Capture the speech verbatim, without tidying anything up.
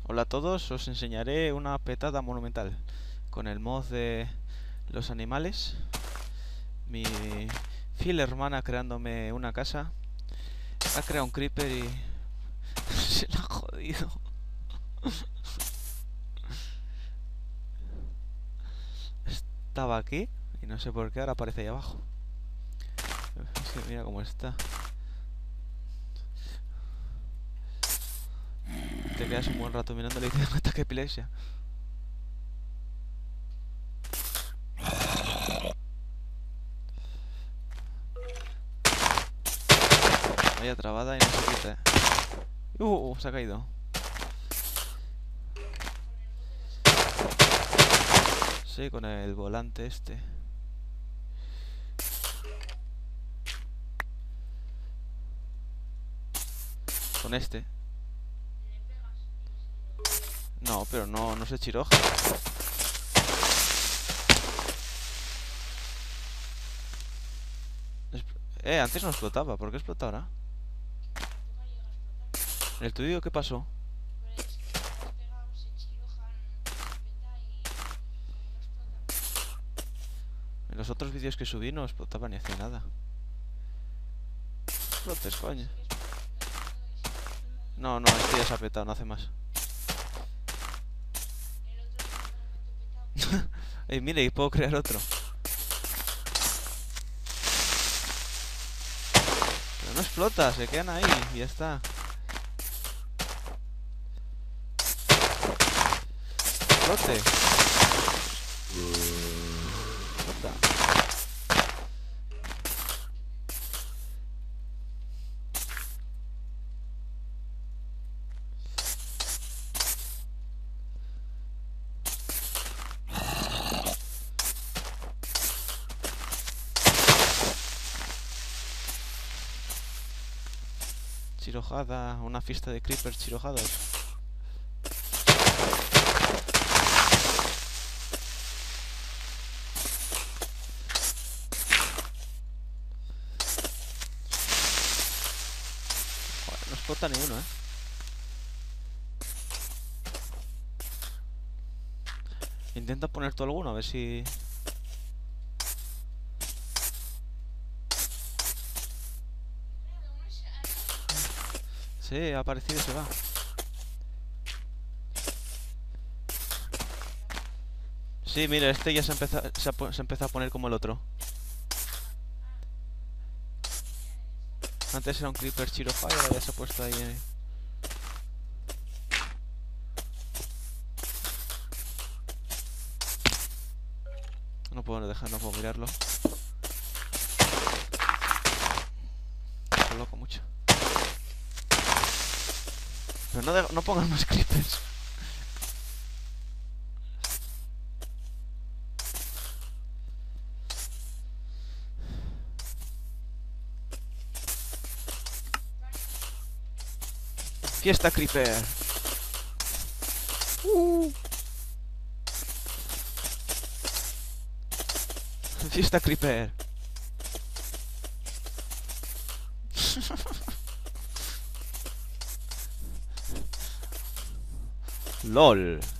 Hola a todos, os enseñaré una petada monumental con el mod de los animales. Mi fiel hermana creándome una casa ha creado un creeper y se la ha jodido. Estaba aquí y no sé por qué ahora aparece ahí abajo. Es que mira cómo está. Te quedas un buen rato mirándole y te da un ataque de epilepsia. Vaya trabada y no se quita. Uh, se ha caído. Sí, con el volante este. Con este. No, pero no, no se chiroja. Eh, antes no explotaba. ¿Por qué explota ahora? ¿En el tuyo qué pasó? En los otros vídeos que subí no explotaba ni hacía nada. Explotes, coño. No, no, este ya se ha petado, no hace más. Ey, mire, y puedo crear otro. Pero no explota, se quedan ahí y ya está. Explote. Explota. Chirojada, una fiesta de creepers chirojados. Joder, no explota ni uno, eh. Intenta poner tú alguno, a ver si... Sí, ha aparecido y se va. Sí, mira, este ya se empezó, se, ha, se empezó a poner como el otro. Antes era un creeper chirofy, ahora ya se ha puesto ahí. Eh. No puedo dejar, no puedo mirarlo. Me loco mucho. Pero no, de, no pongas más creepers. Fiesta creeper. Uh. Fiesta creeper. LOL.